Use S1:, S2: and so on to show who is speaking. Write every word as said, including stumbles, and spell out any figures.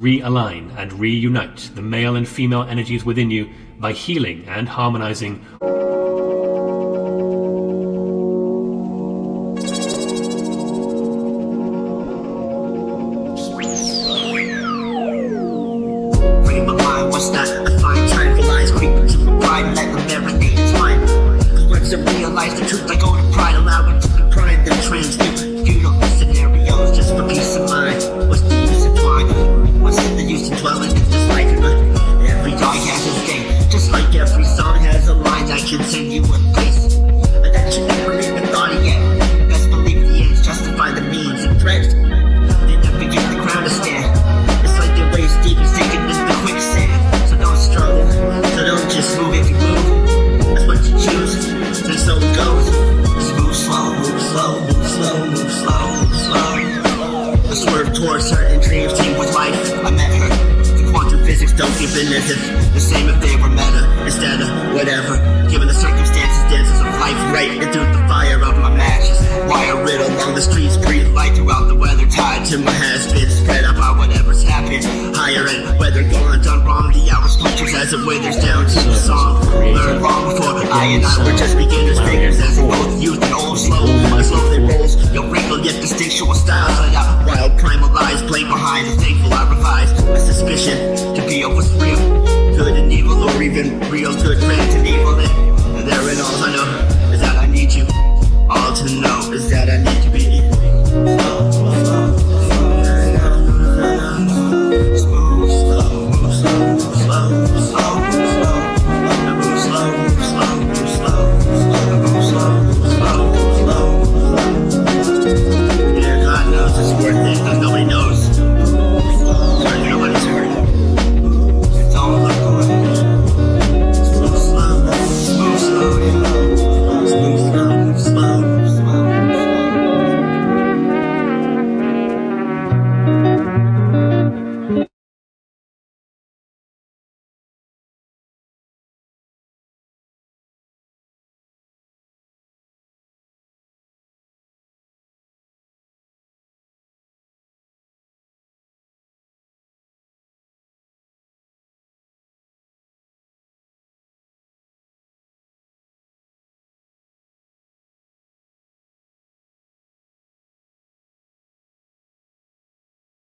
S1: Realign and reunite the male and female energies within you by healing and harmonizing
S2: What's that? I find time for lies creeping to my pride and let them marinate, it's fine. Cause once I realize the truth, I go to pride, allow it to be pride, then transmute futile scenarios just for peace of mind. What's the use of twine? What's the use of dwelling in this life? Every dog has its day, just like every song has a line that can send you a place that you never even thought of yet. Best believe the ends justify the means and threats. They never get the ground to stand. It's like they're waist deep and sinking into the quicksand. Struggle, so don't just move if you move. That's what you choose, then so it goes. Just move slow, move slow, move slow, move slow, move slow. I swerve towards certain dreams, team with life. I met her. The quantum physics don't give in as if the same if they were meta instead of whatever. Given the circumstances, dances of life, right into the fire of my matches. Wire riddle along the streets, breathe light throughout the weather. Tied to my has-been, spread out by whatever's happened. Higher end, weather gone, done wrong. The hours punctures as it withers down to the song. Learned long before I and I were just beginners. Figures as in both youth and old. Slow, slowly rolls. Your wrinkled yet distinctual styles laid out. Wild primal lies play behind the thankful I revise. My suspicion to be of what's real, good and evil, or even real good friends.